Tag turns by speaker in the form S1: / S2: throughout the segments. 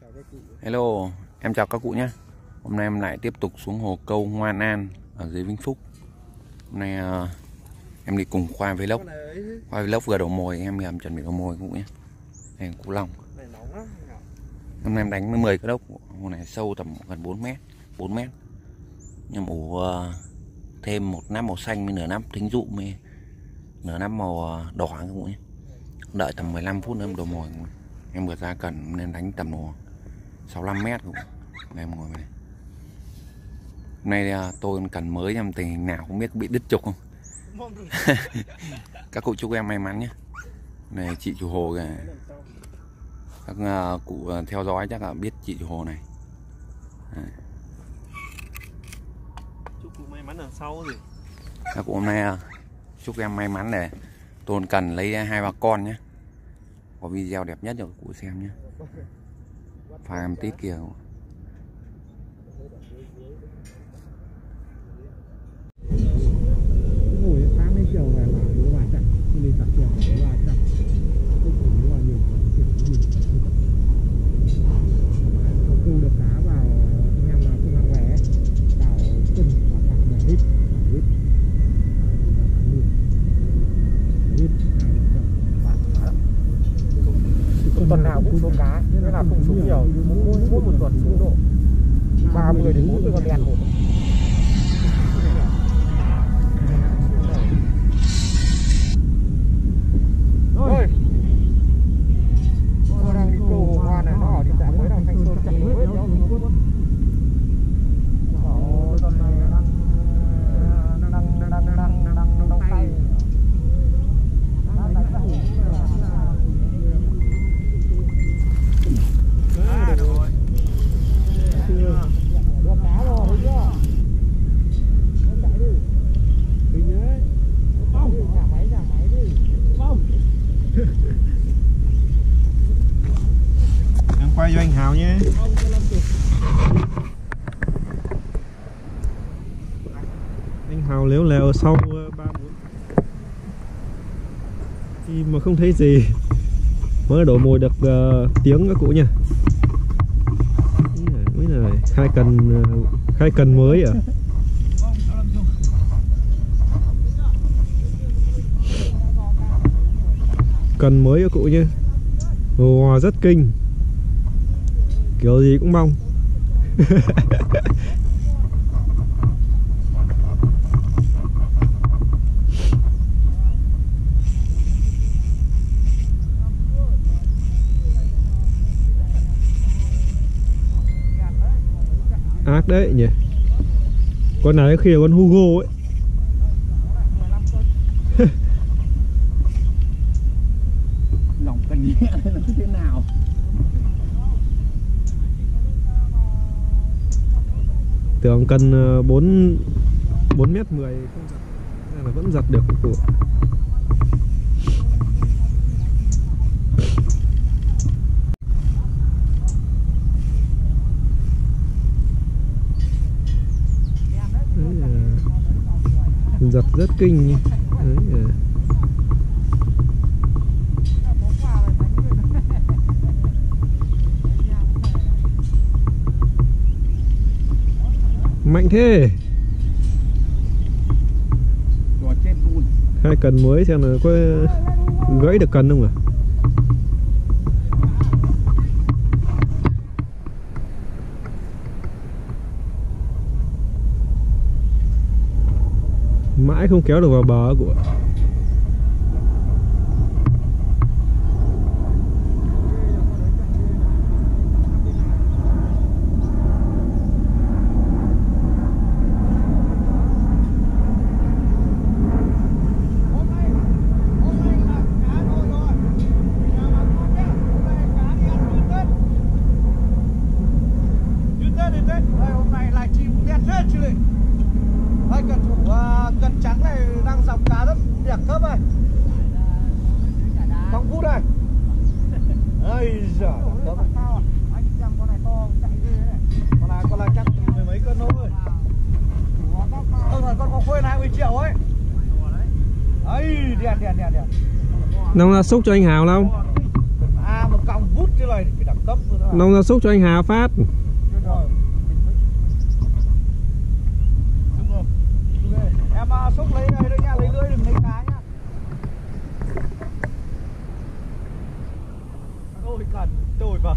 S1: Hello, em chào các cụ nhé. Hôm nay em lại tiếp tục xuống hồ câu Ngoan An ở dưới Vĩnh Phúc. Hôm nay em đi cùng Khoa Vlog. Khoa Vlog vừa đổ mồi, em chuẩn bị đổ mồi các cụ nhé. Đây là Cú Long. Hôm nay em đánh 10 cái đốc. Hồ này sâu tầm gần 4 mét, 4 mét. Nhưng ủ thêm một nắp màu xanh với nửa nắp thính dụ với nửa nắp màu đỏ các cụ nhé. Đợi tầm 15 phút nữa em đổ mồi. Em vừa ra cần nên đánh tầm 65 mét cũng. Đây em ngồi đây. Hôm nay tôi cần mới em tình hình nào không biết bị đứt trục không. Các cụ chúc em may mắn nhé. Này chị chủ hồ kìa. Các cụ theo dõi chắc là biết chị chủ hồ này.
S2: Chúc cụ may mắn đằng sau gì.
S1: Các cụ hôm nay chúc em may mắn để tôi cần lấy 2-3 con nhé. Có video đẹp nhất cho các cụ xem nhé. Pha em tít kìa.
S3: Tuần nào cũng xuống cá, nên là không xuống nhiều, mỗi một tuần xuống độ 30 đến 40 con đen một. Rồi, tôi đang câu hoa này, nó ở địa dạng mới đang Thanh Sơn chạy hết nhau. Tuần này đang tay.
S2: Em quay cho anh Hào nhé. Anh Hào léo lèo sau 3-4 thì mà không thấy gì. Mới đổ mồi được tiếng các cụ nha. Mới là khai cần mới à. Cần mới các cụ nhé. Wow, rất kinh. Kiểu gì cũng mong. Ác đấy nhỉ. Con này khi là con Hugo ấy.
S1: Lòng cần nhẹ là thế nào?
S2: Tưởng cần 4 mét 10 không giật. Nên là vẫn giật được của. Giật rất kinh. Đấy. Mạnh thế. Hai cần mới xem là có gãy được cần không à? Mãi không kéo được vào bờ của.
S3: Hôm nay lại chim đẹp hết chứ. Hai cần thủ cần trắng này đang dòng cá rất đẹp cấp này. Thằng Phút này. Ây giời. Anh xem con này to chạy ghê đấy. Con này chắc mười mấy cân thôi. Rồi con có khuyên 20 triệu ấy. Ấy đèn.
S2: Nông ra xúc cho anh Hào không?
S3: À một còng vút cái này phải đẳng cấp nữa.
S2: Nông gia súc cho anh Hà phát.
S3: Em xúc lấy đây nha, lấy lưới đừng lấy cá nhá. Ôi cần trồi vào.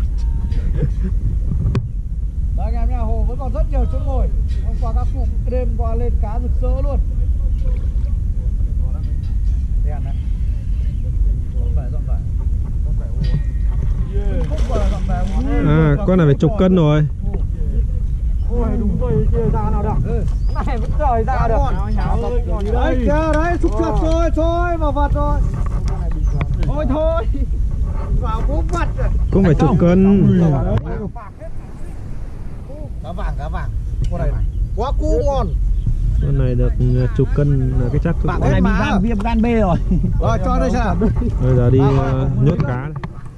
S3: Đấy anh em nha, hồ vẫn còn rất nhiều chỗ ngồi. Hôm qua các cụ đêm qua lên cá rực rỡ luôn. Đèn đấy. Dọn phải.
S2: À, con này phải chục cân rồi.
S3: Ôi đúng rồi, kia ra nào được. Này vẫn trời ra được. Đấy kia đấy, xúc trượt rồi, thôi vào vật rồi. Thôi thôi. Vào bố vật rồi.
S2: Cũng phải chục cân.
S3: Cá vàng. Con này quá cú ngon.
S2: Con này được chục cân là cái chắc.
S3: Con này bị viêm gan B rồi. Rồi cho đây xem.
S2: Bây giờ đi nhốt cá này.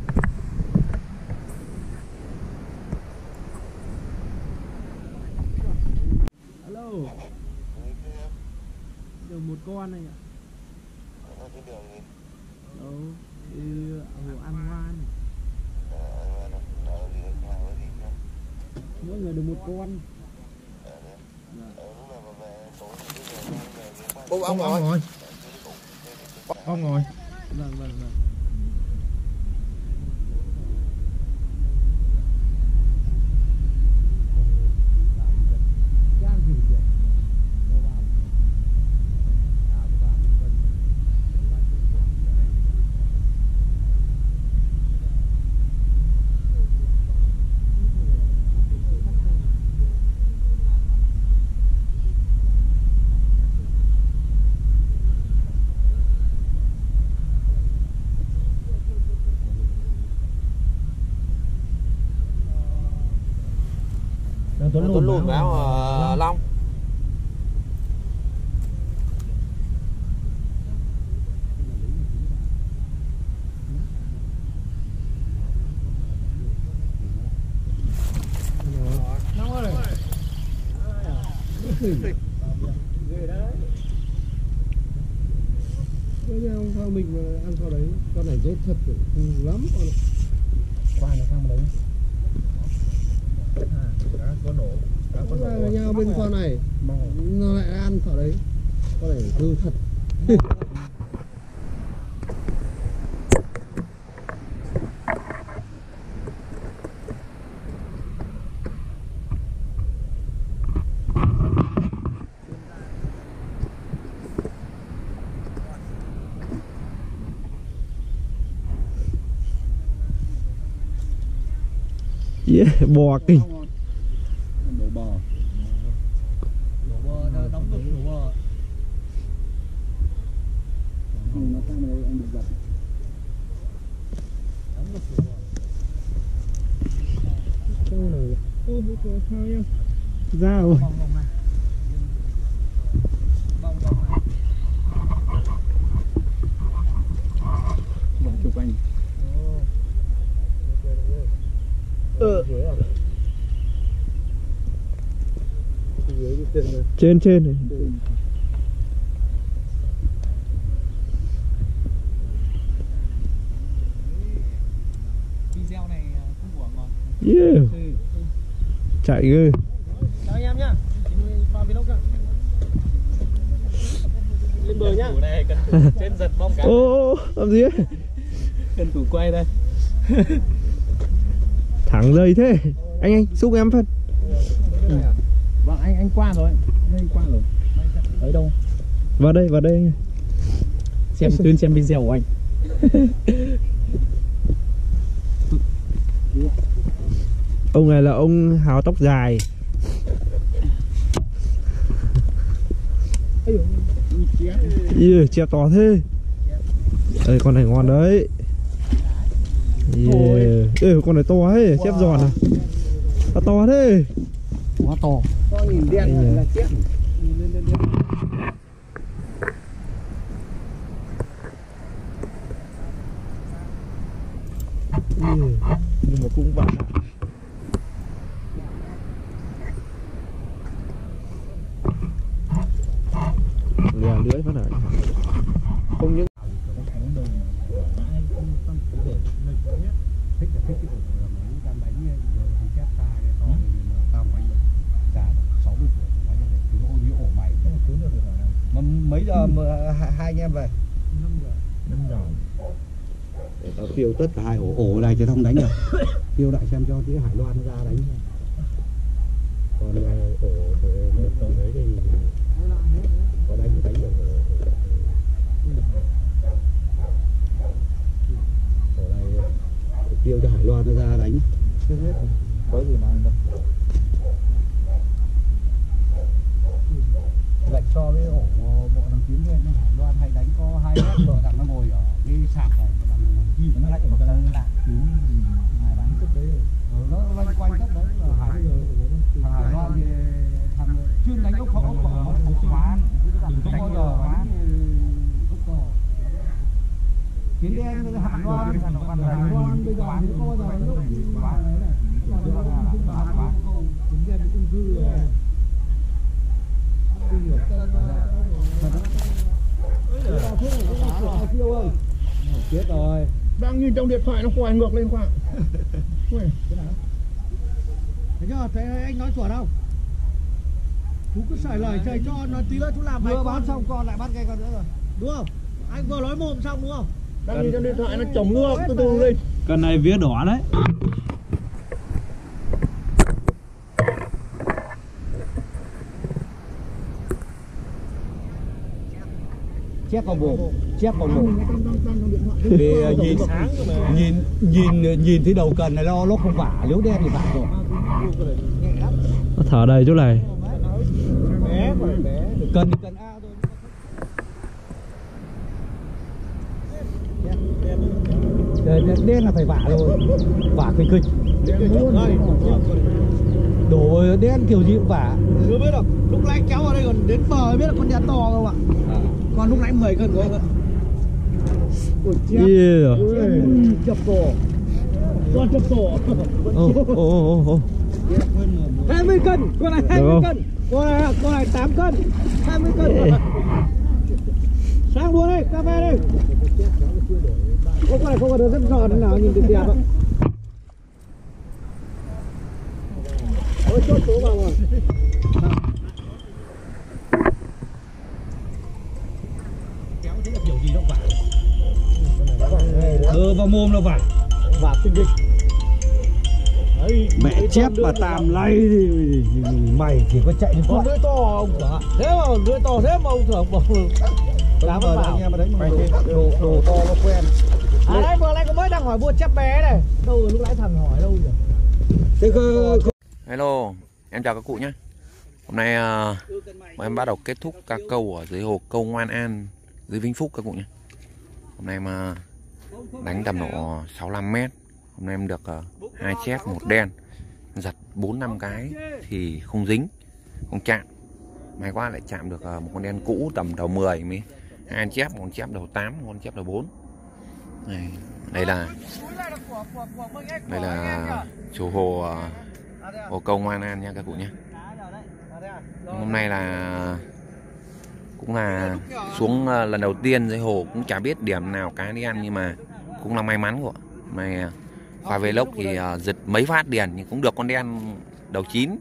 S2: Hello. Được một con này ạ. Đâu? Đi hồ An Hoan. Mỗi người được một con.
S3: Ông ngồi. Ông ngồi.
S2: Vâng.
S1: Tuấn lùn báo Long.
S2: Sao mình mà ăn sau đấy, con này dốt thật lắm con này.
S3: Qua này sang đấy. Có nổ.
S2: Có là nhau bên con này nó lại ăn thỏ đấy, con này hư thật. Yeah, bò kinh.
S3: Đổ bò đóng cực đổ bò. Nó sang đây anh bị giật. Đóng cực đổ bò.
S2: Con này ô bố có sao nhá. Ra rồi.
S3: Vâng chụp anh.
S2: Trên này.
S3: Video này không của ngon.
S2: Yeah. Chạy ghê.
S3: Chào anh em nhá. Vào vlog ạ. Lên bờ nhá. Trên giật bom cá.
S2: Ô, làm gì ấy?
S3: Cần thủ quay đây.
S2: Thẳng dây thế. Anh xúc em phân.
S3: Vâng anh qua rồi. Đây qua rồi. Ở đâu?
S2: Vào đây anh.
S3: Xem video của anh.
S2: Ông này là ông Hào tóc dài. Yeah, chép to thế. Đây con này ngon đấy. Yeah. Ê, con này to thế, chép giòn à. Nó to thế.
S3: Quá to. To nhìn đen là chép. Lên.
S2: Nhưng mà cũng bạn lè lưới phát này không những
S3: Thích cái giờ hai anh em về?
S2: 5 giờ.
S3: Để tao tiêu tất cả hai ổ này chứ không đánh được. Tiêu lại xem cho tí Hải Loan nó ra đánh. Còn ổ đấy thì có đánh được. Ổ này tiêu cho Hải Loan nó ra đánh. Có gì mà ăn đâu. Gạch so với ổ bộ thằng Tiến lên Hải Loan hay đánh có 2 mét, vợ thằng nó ngồi ở cái sạp này, thằng nó chi nó lách một cái là đánh cấp đấy rồi. Nó loanh quanh cấp đấy là Hải Loan thì thằng chuyên đánh ốc khóa không bao giờ bán ốc cò. Tiến đen với Hải Loan bây giờ thì không bao giờ đánh ốc bán này. Tiến đen thì ung thư rồi. Chết rồi.
S2: Đang nhìn trong điện thoại nó quay ngược lên khoa.
S3: Thấy chưa? Thấy anh nói chuẩn không? Chú cứ sải lời chạy cho nó tí nữa chú làm vừa bán xong con lại bắt cây con nữa rồi. Đúng không? Anh vừa nói mồm xong đúng không?
S2: Đang nhìn trong điện thoại nó chồng ngược từ từ lên.
S4: Con này vía đỏ đấy.
S3: Chép vào mồm, Vì nhìn thấy đầu cần này nó không vả, nếu đen thì vả rồi.
S4: Nó thở đầy chỗ này.
S3: Cần thì cần A thôi. Đen là phải vả rồi, vả kịch. Đổ đen kiểu gì cũng vả. Chưa biết đâu, lúc nãy kéo vào đây còn đến bờ mới biết là con đen to không ạ? Còn lúc nãy 10 cân của anh. Chập tổ. Con chập tổ. 20 cân, con này 20 cân. Con này 8 cân. 20 cân. Sang đua đây, cà phê đây. Con này không có được rất giòn thế nào nhìn được đẹp ạ. Ôi chốt số vào rồi. Kiểu gì đâu vả. Vào mồm là vả. Vả tinh địch. Mẹ chép mà tàm lay thì mày chỉ có chạy đến con lưỡi to ông đó. Thế mà lưỡi to thế mà ông thường bảo đá vào anh em mà đánh đồ to nó quen. Đấy vừa nãy có mới đang hỏi mua chép bé này. Đâu rồi lúc nãy thằng hỏi đâu rồi. Thế
S1: Hello, em chào các cụ nhé. Hôm nay bọn em bắt đầu kết thúc các câu ở dưới hồ câu Ngoan An dưới Vĩnh Phúc các cụ nhé. Hôm nay mà đánh tầm độ 65 m. Hôm nay em được 2 chép 1 đen, giật 4-5 cái thì không dính, không chạm. May quá lại chạm được một con đen cũ tầm đầu 10 mới 2 chép, một con chép đầu 8, một con chép đầu 4. Này, đây là chỗ hồ câu Ngoan An nha các cụ nhé. Hôm nay là cũng là xuống lần đầu tiên dưới hồ, cũng chả biết điểm nào cá đi ăn, nhưng mà cũng là may mắn của mày. Khoa Vlog thì giật mấy phát điền nhưng cũng được con đen đầu 9.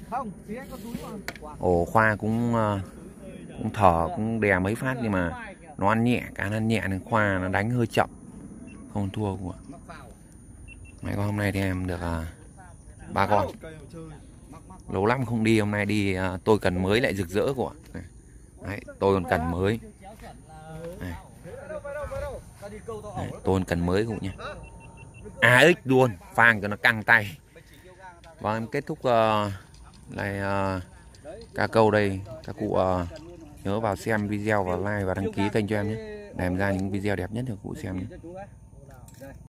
S1: Ồ, Khoa cũng thở, cũng đè mấy phát nhưng mà nó ăn nhẹ, cá nó ăn nhẹ nên Khoa nó đánh hơi chậm, không thua của. Mấy con hôm nay thì em được 3 con. Lâu lắm không đi, hôm nay đi tôi cần mới lại rực rỡ của. Đấy, tôi còn cần mới. Đấy, tôi còn cần mới cụ nhé. AX luôn, phang cho nó căng tay. Và em kết thúc lại ca câu đây. Các cụ nhớ vào xem video và like và đăng ký kênh cho em nhé, để em ra những video đẹp nhất cho cụ xem nhé.